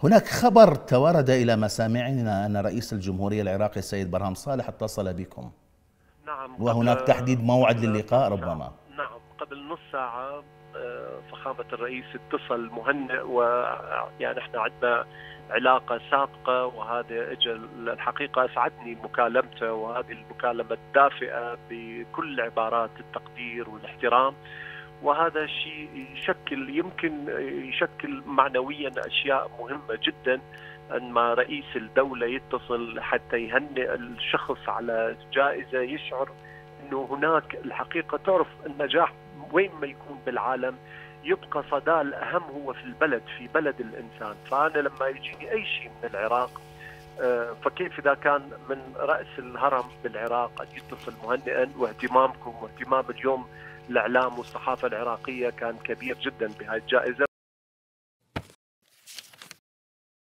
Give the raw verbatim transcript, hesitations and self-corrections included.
هناك خبر توارد إلى مسامعنا أن رئيس الجمهورية العراقي السيد برهام صالح اتصل بكم، نعم، وهناك تحديد موعد قبل للقاء نص ربما. ساعة. نعم، قبل نص ساعة آه، فخامة الرئيس اتصل مهنئ، ويعني احنا عندنا علاقة سابقة، وهذا اجى الحقيقة اسعدني مكالمته، وهذه المكالمة الدافئة بكل عبارات التقدير والاحترام، وهذا الشيء يشكل يمكن يشكل معنويا اشياء مهمة جدا، ان ما رئيس الدولة يتصل حتى يهنئ الشخص على جائزة، يشعر انه هناك الحقيقة، تعرف النجاح وين ما يكون بالعالم يبقى صداه الأهم هو في البلد، في بلد الإنسان. فأنا لما يجيني أي شيء من العراق، فكيف إذا كان من رأس الهرم بالعراق أن يتصل مهنئا، واهتمامكم واهتمام اليوم الإعلام والصحافة العراقية كان كبير جدا بهذه الجائزة.